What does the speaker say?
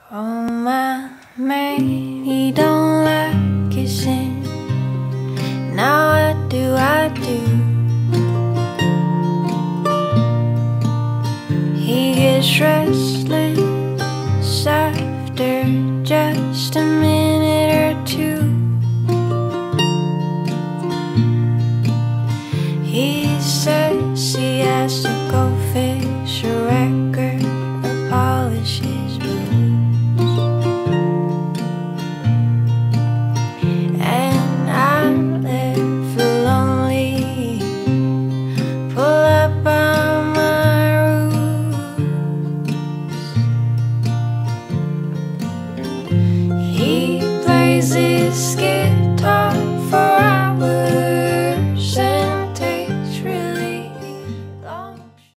Oh my man, he don't like kissing. Now what do I do? He gets restless after just a minute or two. He says he has to go